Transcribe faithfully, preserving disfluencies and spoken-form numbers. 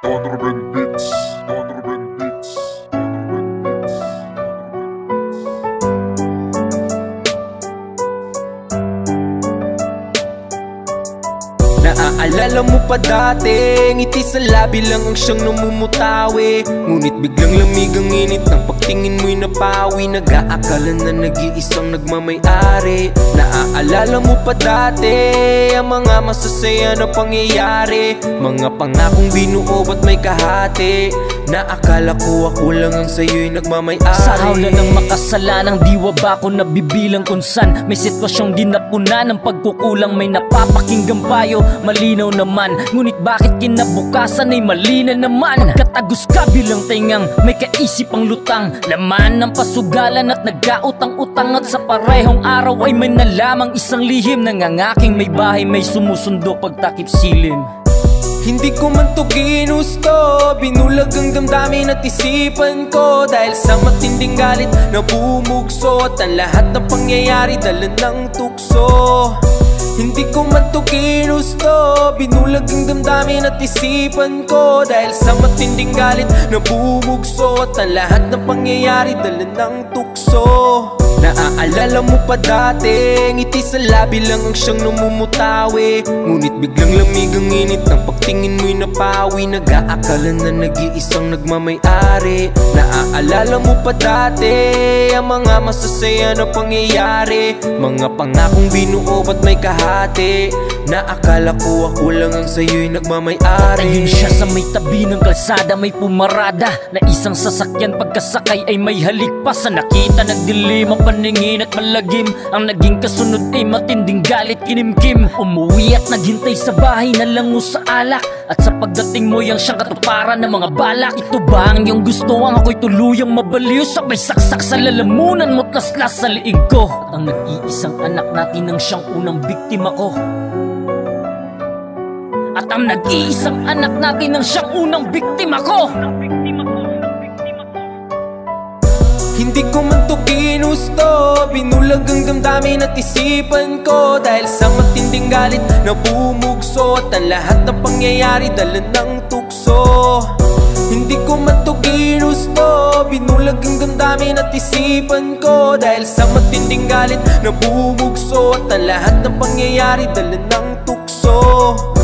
Donovan Beats, Donovan Beats, Donovan Beats. Naaalala mo pa dati, ngiti sa labi lang ang siyang namumutawi. Ngunit biglang lamig ang init ng pagtingin mo'y napawi. Nag-aakala na nag-iisang nagmamay-ari. Naaalala mo pa dati ang mga masasaya na pangyayari, mga pangakong binuo ba't may kahati. Naakala ko ako lang ang sa'yo'y nagmamay-ari. Sa hawla ng makasalanang diwa ba ko nabibilang kung saan may sitwasyong di napuna ng pagkukulang. May napapakinggang payo, malinaw naman, ngunit bakit kinabukasan ay mali na naman? Katagos ka bilang tingang may kaisipang lutang, laman ng pasugalan at nagkautang-utang. At sa parehong araw ay may nalamang isang lihim, nangangaking may bahay, may sumusundo pagtakip silim. Hindi ko man to ginusto, binulag ang damdamin at isipan ko. Dahil sa matinding galit na bumugso, at ang lahat ng pangyayari dala ng tukso. Hindi ko man to ginusto, binulag ang damdamin at isipan ko. Dahil sa matinding galit na bumugso, at ang lahat ng pangyayari dala ng tukso. Naaalala mo pa dati, ngiti sa labi lang ang siyang namumutawi. Ngunit biglang lamig ang init ng pagtingin mo'y napawi. Nag-aakala na nag-iisang nagmamay-ari. Naaalala mo pa dati ang mga masasaya na pangyayari, mga pangakong binuo ba't may kahati. Naakala ko ako lang ang sa'yo'y nagmamay-ari. Ayun siya sa may tabi ng kalsada, may pumarada na isang sasakyan, pagkasakay ay may halik pa. Sa nakita nagdilim ang paningin at malagim, ang naging kasunod ay matinding galit kinimkim. Umuwi at naghintay sa bahay na lango sa alak, at sa pagdating mo yang siyang katuparan ng mga balak. Ito ba ang iyong gusto? Ang ako'y tuluyang mabaliw, sabay saksak sa lalamunan mo't laslas sa liig ko. At ang nag-iisang anak natin ang siyang unang biktima ko. At ang nag-iisang anak natin ang siyang unang biktima ko. Hindi ko man to ginusto, binulag ang damdamin at isipan ko. Dahil sa matinding galit na bumugso, at ang lahat ng pangyayari dala ng tukso. Hindi ko man to ginusto, binulag ang damdamin at isipan ko. Dahil sa matinding galit na bumugso, at ang lahat ng pangyayari dala ng tukso.